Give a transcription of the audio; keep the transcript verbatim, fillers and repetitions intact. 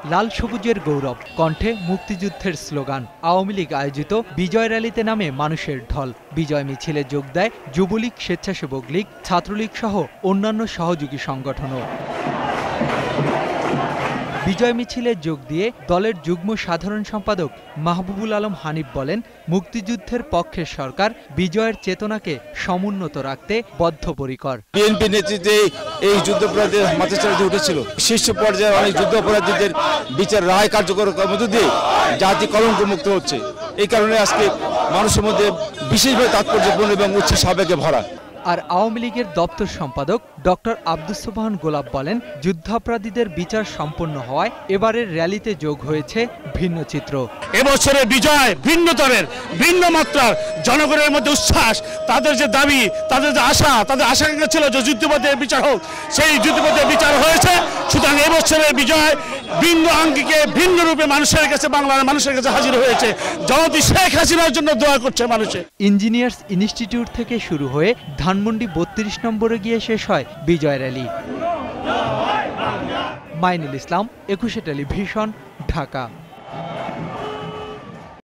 লাল সবুজের গৌরব, কণ্ঠে মুক্তিযুদ্ধের স্লোগান। আওয়ামী লীগ আয়োজিত বিজয় র্যালিতে নামে মানুষের ঢল। বিজয় মিছিলে যোগ দেয় যুবলীগ, স্বেচ্ছাসেবক লীগ, ছাত্রলীগ সহ অন্যান্য সহযোগী সংগঠনও। বিজয় মিছিলে যোগ দিয়ে দলের যুগ্ম সাধারণ সম্পাদক মাহবুবুল আলম হানিফ বলেন, মুক্তিযুদ্ধের পক্ষের সরকার বিজয়ের চেতনাকে সমুন্নত রাখতে বদ্ধপরিকর। বিএনপি নেতৃত্বে এই যুদ্ধাপরাধীদের মাথাচাড়া উঠেছিল। শীর্ষ পর্যায়ে অনেক যুদ্ধাপরাধীদের বিচার রায় কার্যকর করার মধ্য দিয়ে জাতি কলঙ্ক মুক্ত হচ্ছে। এই কারণে আজকে মানুষের মধ্যে বিশেষভাবে তাৎপর্যপূর্ণ এবং উচ্ছ্বাস আবেগে ভরা। আর আওয়ামী লীগের দপ্তর সম্পাদক ডক্টর আব্দুস সোবহান গোলাপ বলেন, যুদ্ধাপরাধীদের বিচার সম্পন্ন হওয়ায় এবারের র্যালিতে যোগ হয়েছে ভিন্ন চিত্র। এবছরের বিজয় ভিন্নতরের, ভিন্ন মাত্রার, জনগণের মধ্যে উচ্ছ্বাস, তাদের যে দাবি, তাদের যে আশা, তাদের আশাকাঙ্ক্ষা ছিল যে যুদ্ধপথের বিচার হোক, সেই যুদ্ধপথের বিচার হয়েছে। সুতরাং এবছরের বিজয় ভিন্ন আঙ্গিকে, ভিন্ন রূপে মানুষের কাছে, বাংলার মানুষের কাছে হাজির হয়েছে। জনতি শেখ হাসিনার জন্য দোয়া করছে মানুষে। ইঞ্জিনিয়ার্স ইনস্টিটিউট থেকে শুরু হয়ে ধানমন্ডি বত্রিশ নম্বরে গিয়ে শেষ হয় বিজয় র্যালি। মাইনুল ইসলাম, একুশে টেলিভিশন, ঢাকা।